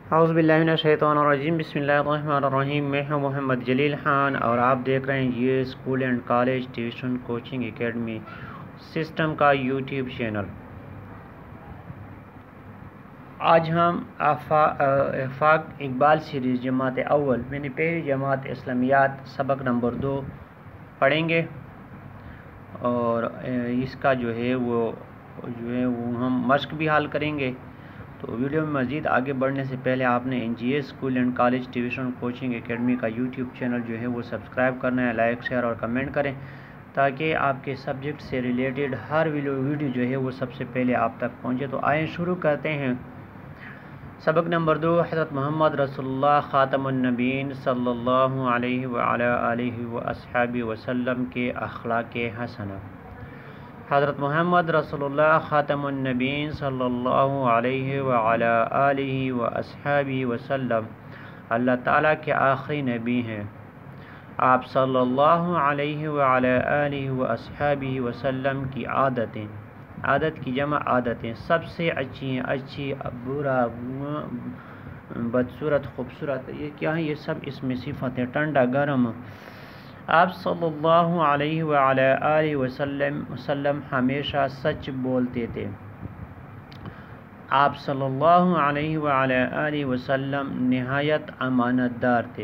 اعوذ باللہ من الشیطان الرجیم، بسم اللہ الرحمن الرحیم۔ میں ہوں محمد جلیل خان اور آپ دیکھ رہے ہیں یہ school and college tuition coaching academy system کا یوٹیوب چینل۔ آج ہم آفاق اقبال سیریز جماعت اول یعنی پہلی جماعت اسلامیات سبق نمبر 2 پڑھیں گے، اور اس کا جو ہے وہ ہم مشق بھی حل کریں گے۔ تو ویڈیو میں مزید آگے بڑھنے سے پہلے آپ نے NGA school and college tuition coaching academy کا یوٹیوب چینل جو ہے وہ سبسکرائب کرنا ہے، لائک شیئر اور کمنٹ کریں تاکہ آپ کے سبجیکٹ سے ریلیٹڈ ہر ویڈیو جو ہے وہ سب سے پہلے آپ تک پہنچے۔ تو آئیں شروع کرتے ہیں۔ سبق نمبر 2، حضرت محمد رسول اللہ خاتم النبیین صلی اللہ علیہ وعلی آلہ واصحابہ وسلم کے اخلاق حسنہ۔ حضرت محمد رسول اللہ خاتم النبیین صلی اللہ علیہ وعلی آلہ واصحابہ وسلم اللہ تعالیٰ کے آخری نبی ہیں۔ آپ صلی اللہ علیہ وعلی آلہ واصحابہ وسلم کی عادت کی جمع عادتیں سب سے اچھی ہیں، اچھی، برا، بدصورت، خوبصورت، یہ کیا ہے؟ یہ سب اس میں صفت ہے۔ ٹھنڈا، گرم۔ آپ صلی اللہ علیہ وعلی آلہ وسلم ہمیشہ سچ بولتے تھے۔ آپ صلی اللہ علیہ وعلی آلہ وسلم نہایت امانت دار تھے۔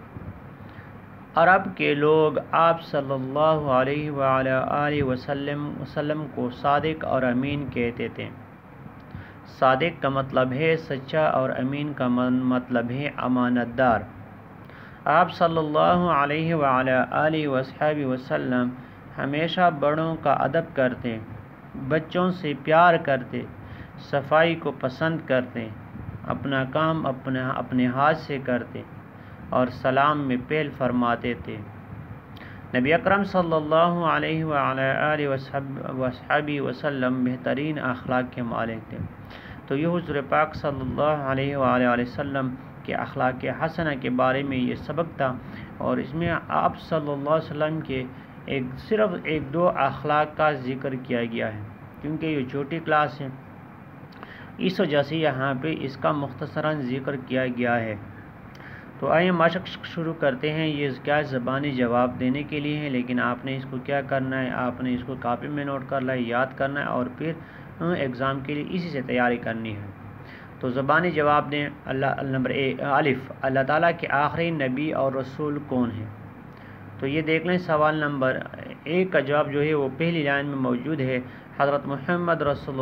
عرب کے لوگ آپ صلی اللہ علیہ وعلی آلہ وسلم کو صادق اور امین کہتے تھے۔ صادق کا مطلب ہے سچا اور امین کا مطلب ہے امانت دار۔ آپ صلی اللہ علیہ وعلی آلہ وصحبہ وسلم ہمیشہ بڑوں کا ادب کرتے، بچوں سے پیار کرتے، صفائی کو پسند کرتے، اپنا کام اپنے ہاتھ سے کرتے اور سلام میں پہل فرماتے تھے۔ نبی اکرم صلی اللہ علیہ وعلی آلہ وصحبہ وسلم بہترین اخلاق کے مالک تھے۔ تو یہ حضور پاک صلی اللہ علیہ وآلہ وسلم کے اخلاق حسنہ کے بارے میں یہ سبق تھا، اور اس میں آپ صلی اللہ علیہ وسلم کے صرف ایک دو اخلاق کا ذکر کیا گیا ہے، کیونکہ یہ چھوٹی کلاس ہے، اس وجہ سے یہاں پہ اس کا مختصراً ذکر کیا گیا ہے۔ تو آئیے مشق شروع کرتے ہیں۔ یہ کیا زبانی جواب دینے کے لیے ہے، لیکن آپ نے اس کو کیا کرنا ہے، آپ نے اس کو کاپی میں نوٹ کرنا ہے، یاد کرنا ہے، اور پھر ایگزام کے لیے اسی سے تیاری کرنی ہے۔ تو زبانی جواب دیں۔ نمبر 1، الف، اللہ تعالیٰ کے آخری نبی اور رسول کون ہیں؟ تو یہ دیکھ لیں، سوال نمبر 1 کا جواب جو ہے وہ پہلی لائن میں موجود ہے۔ حضرت محمد رسول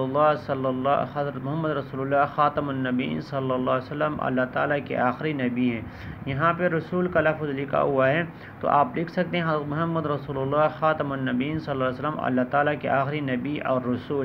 اللہ خاتم النبیین صلی اللہ علیہ وسلم اللہ تعالیٰ کے آخری نبی ہیں۔ یہاں پہ رسول کا لفظ لکھا ہوا ہے، تو آپ لکھ سکتے ہیں حضرت محمد رسول اللہ خاتم النبیین صلی اللہ علیہ وسلم اللہ تعالیٰ کے آخری نبی اور رسول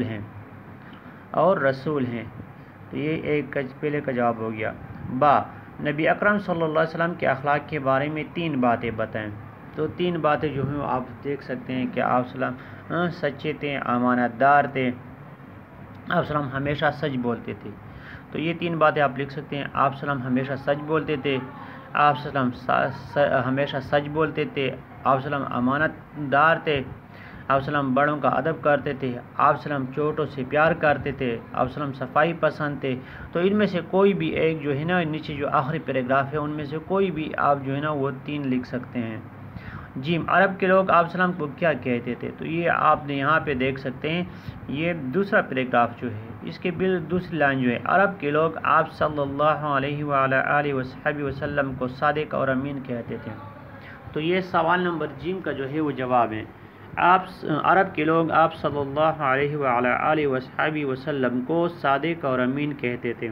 ہیں۔ تو یہ ایک پہلے کا جواب ہو گیا۔ با، نبی اکرم صلی اللہ علیہ وسلم کے اخلاق کے بارے میں 3 باتیں بتائیں۔ تو 3 باتیں جو ہیں آپ دیکھ سکتے ہیں کہ آپ صلی اللہ علیہ وسلم سچے تھے، امانت دار تھے، آپ صلی اللہ علیہ وسلم ہمیشہ سچ بولتے تھے۔ تو یہ 3 باتیں آپ لکھ سکتے ہیں۔ آپ صلی اللہ علیہ وسلم ہمیشہ سچ بولتے تھے، آپ صلی اللہ علیہ وسلم ہمیشہ سچ بولتے تھے، آپ صلی اللہ علیہ وسلم امانت دار تھے، آپ صلی اللہ علیہ وسلم بڑوں کا ادب کرتے تھے، آپ صلی اللہ علیہ وسلم چھوٹوں سے پیار کرتے تھے، آپ صلی اللہ علیہ وسلم صفائی پسند تھے۔ تو ان میں سے کوئی بھی ایک جو ہے نا، نیچے جو آخری پیراگراف ہے ان میں سے کوئی بھی آپ جو ہے نا وہ 3 لکھ سکتے ہیں۔ جیم، عرب کے لوگ آپ صلی اللہ علیہ وسلم کو کیا کہتے تھے؟ تو یہ آپ نے یہاں پہ دیکھ سکتے ہیں، یہ دوسرا پیراگراف جو ہے اس کے دوسری لائن جو ہے، عرب کے لوگ آپ صلی اللہ علیہ وعلی آلہ وصحبہ وسلم کو صادق اور امین کہتے تھے۔ تو یہ سوال نمبر جیم کا جو ہے وہ جواب ہے۔ عرب کے لوگ آپ صلی اللہ علیہ وعلی آلہ وصحبہ وسلم کو صادق اور امین کہتے تھے۔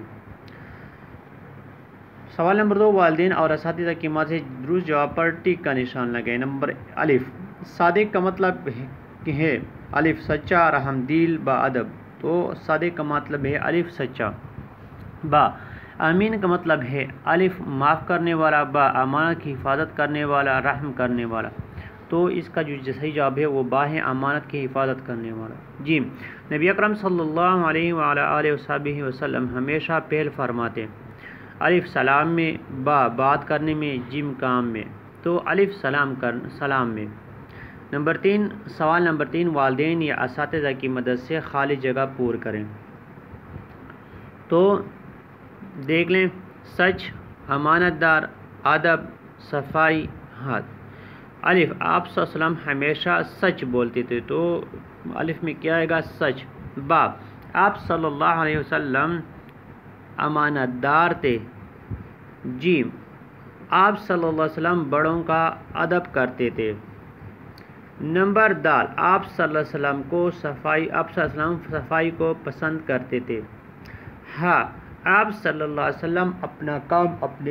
سوال نمبر 2، والدین اور اساتذہ کی مدد سے درست جواب پر ٹک کا نشان لگائیں۔ نمبر الف، صادق کا مطلب ہے الف سچا، رحم دل، با ادب۔ تو صادق کا مطلب ہے الف سچا۔ با، امین کا مطلب ہے الف معاف کرنے والا، با امانت کی حفاظت کرنے والا، رحم کرنے والا۔ تو اس کا جو صحیح جواب ہے وہ با ہے، امانت کی حفاظت کرنے والا۔ جیم، نبی اکرم صلی اللہ علیہ وعلی آلہ وصحبہ وسلم ہمیشہ پہل فرماتے، الف سلام میں، با بات کرنے میں، جیم کام میں۔ تو الف سلام میں۔ نمبر 3، سوال نمبر 3، والدین یا اساتذہ کی مدد سے خالی جگہ پور کریں۔ تو دیکھ لیں، سچ، امانت دار، ادب، صفائی، ہاتھ۔ الف، آپ صلی اللہ علیہ وسلم ہمیشہ سچ بولتے تھے، تو الف میں کیا آئے گا؟ سچ۔ با، آپ صلی اللہ علیہ وسلم امانت دار تھے۔ جیم، آپ صلی اللہ علیہ وسلم بڑوں کا ادب کرتے تھے۔ نمبر دال، آپ صلی اللہ علیہ وسلم کو آپ صلی اللہ علیہ وسلم صفائی کو پسند کرتے تھے۔ ہاں، آپ صلی اللہ علیہ وسلم اپنا کام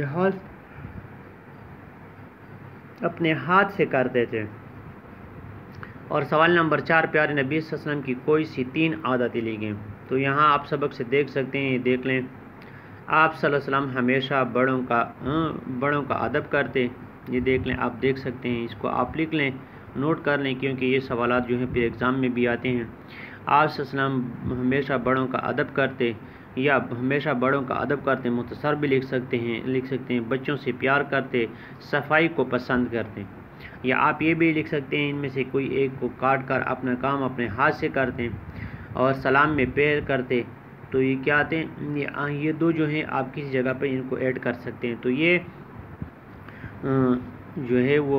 اپنے ہاتھ سے کرتے تھے۔ اور سوال نمبر 4، پیارے نبی صلی اللہ علیہ وسلم کی کوئی سی 3 عادتیں لکھیں۔ تو یہاں آپ سبق سے دیکھ سکتے ہیں، دیکھ لیں۔ آپ صلی اللہ علیہ وسلم ہمیشہ بڑوں کا ادب کرتے، یہ دیکھ لیں، آپ دیکھ سکتے ہیں، اس کو آپ لکھ لیں، نوٹ کر لیں، کیونکہ یہ سوالات جو ہیں پھر ایگزام میں بھی آتے ہیں۔ آپ صلی اللہ علیہ وسلم ہمیشہ بڑوں کا ادب کرتے، یا ہمیشہ بڑوں کا ادب کرتے، مختصر بھی لکھ سکتے ہیں، بچوں سے پیار کرتے، صفائی کو پسند کرتے، یا آپ یہ بھی لکھ سکتے ہیں ان میں سے کوئی ایک کو کاٹ کر اپنا کام اپنے ہاتھ سے کرتے اور سلام میں پیر کرتے۔ تو یہ کیا آتے ہیں؟ یہ 2 جو ہیں آپ کسی جگہ پہ ان کو ایڈ کر سکتے ہیں۔ تو یہ جو ہے وہ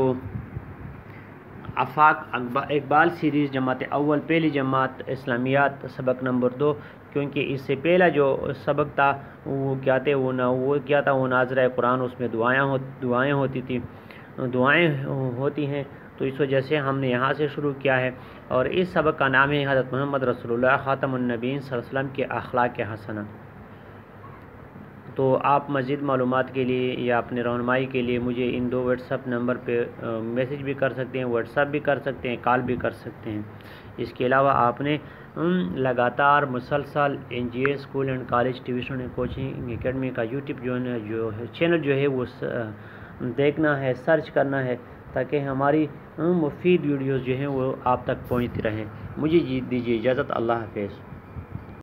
آفاق اقبال سیریز جماعت اول پہلی جماعت اسلامیات سبق نمبر 2، کیونکہ اس سے پہلا جو سبق تھا وہ کیا تھا؟ وہ ناظرہ قرآن، اس میں دعائیں ہوتی ہیں، تو اس وجہ سے ہم نے یہاں سے شروع کیا ہے۔ اور اس سبق کا نام ہے حضرت محمد رسول اللہ خاتم النبیین صلی اللہ علیہ وسلم کے اخلاق حسنہ۔ تو آپ مزید معلومات کے لیے یا اپنے رہنمائی کے لیے مجھے ان 2 واٹس ایپ نمبر پہ میسیج بھی کر سکتے ہیں، واٹس ایپ بھی کر سکتے ہیں، کال بھی کر سکتے ہیں۔ اس کے علاوہ آپ نے لگاتار مسلسل NGA school and college tuition and coaching academy کا یوٹیوب چینل جو ہے وہ دیکھنا ہے، سرچ کرنا ہے، تاکہ ہماری مفید ویڈیوز جو ہیں وہ آپ تک پہنچتی رہیں۔ مجھے دیجیے اجازت، اللہ حافظ۔